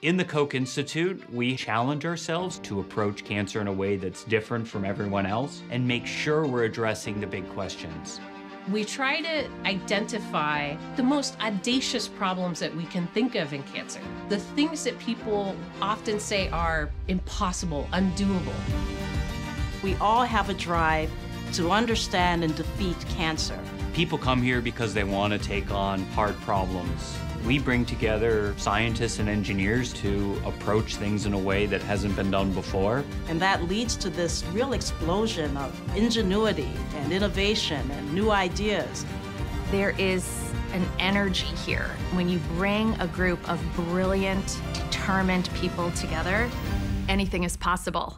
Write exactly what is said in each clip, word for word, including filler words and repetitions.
In the Koch Institute, we challenge ourselves to approach cancer in a way that's different from everyone else and make sure we're addressing the big questions. We try to identify the most audacious problems that we can think of in cancer. The things that people often say are impossible, undoable. We all have a drive to understand and defeat cancer. People come here because they want to take on hard problems. We bring together scientists and engineers to approach things in a way that hasn't been done before. And that leads to this real explosion of ingenuity and innovation and new ideas. There is an energy here. When you bring a group of brilliant, determined people together, anything is possible.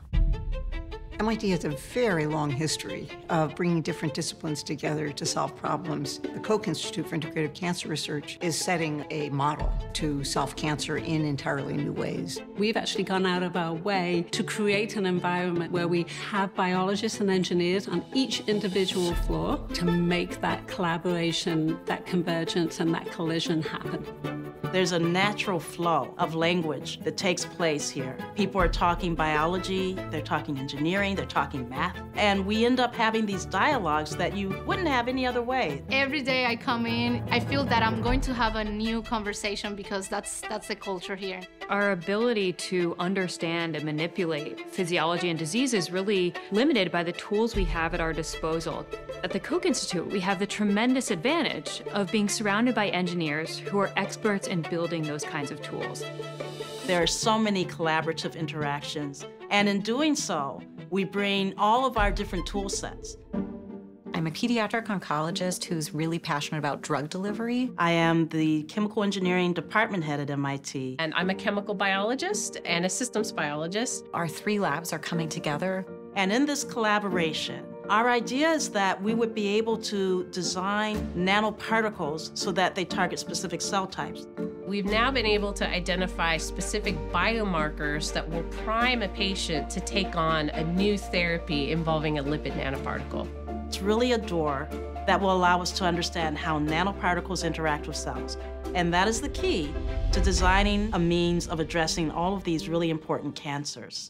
M I T has a very long history of bringing different disciplines together to solve problems. The Koch Institute for Integrative Cancer Research is setting a model to solve cancer in entirely new ways. We've actually gone out of our way to create an environment where we have biologists and engineers on each individual floor to make that collaboration, that convergence, and that collision happen. There's a natural flow of language that takes place here. People are talking biology, they're talking engineering, they're talking math, and we end up having these dialogues that you wouldn't have any other way. Every day I come in, I feel that I'm going to have a new conversation because that's, that's the culture here. Our ability to understand and manipulate physiology and disease is really limited by the tools we have at our disposal. At the Koch Institute, we have the tremendous advantage of being surrounded by engineers who are experts in building those kinds of tools. There are so many collaborative interactions, and in doing so, we bring all of our different tool sets. I'm a pediatric oncologist who's really passionate about drug delivery. I am the chemical engineering department head at M I T. And I'm a chemical biologist and a systems biologist. Our three labs are coming together. And in this collaboration, our idea is that we would be able to design nanoparticles so that they target specific cell types. We've now been able to identify specific biomarkers that will prime a patient to take on a new therapy involving a lipid nanoparticle. It's really a door that will allow us to understand how nanoparticles interact with cells. And that is the key to designing a means of addressing all of these really important cancers.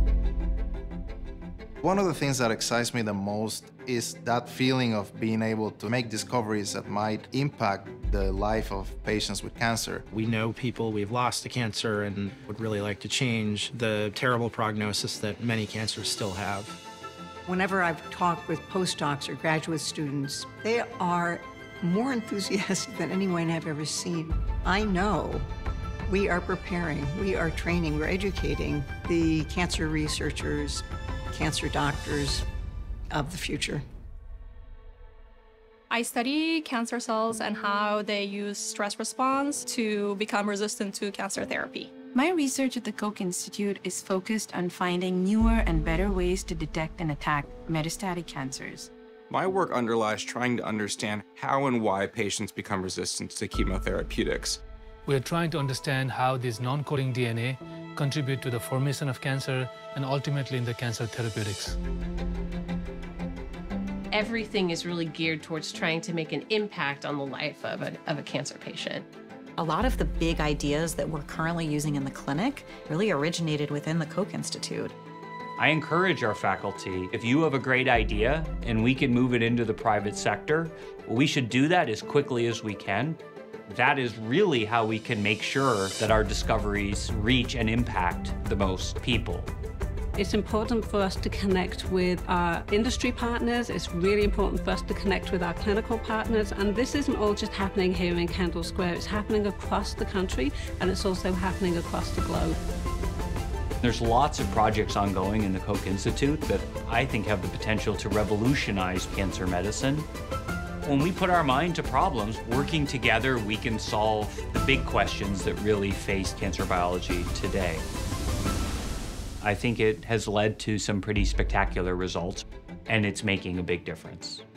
One of the things that excites me the most is that feeling of being able to make discoveries that might impact the life of patients with cancer. We know people we've lost to cancer and would really like to change the terrible prognosis that many cancers still have. Whenever I've talked with postdocs or graduate students, they are more enthusiastic than anyone I've ever seen. I know we are preparing, we are training, we're educating the cancer researchers, cancer doctors of the future. I study cancer cells and how they use stress response to become resistant to cancer therapy. My research at the Koch Institute is focused on finding newer and better ways to detect and attack metastatic cancers. My work underlies trying to understand how and why patients become resistant to chemotherapeutics. We're trying to understand how this non-coding D N A contribute to the formation of cancer and ultimately in the cancer therapeutics. Everything is really geared towards trying to make an impact on the life of a, of a cancer patient. A lot of the big ideas that we're currently using in the clinic really originated within the Koch Institute. I encourage our faculty, if you have a great idea and we can move it into the private sector, we should do that as quickly as we can. That is really how we can make sure that our discoveries reach and impact the most people. It's important for us to connect with our industry partners. It's really important for us to connect with our clinical partners. And this isn't all just happening here in Kendall Square. It's happening across the country, and it's also happening across the globe. There's lots of projects ongoing in the Koch Institute that I think have the potential to revolutionize cancer medicine. When we put our mind to problems, working together, we can solve the big questions that really face cancer biology today. I think it has led to some pretty spectacular results, and it's making a big difference.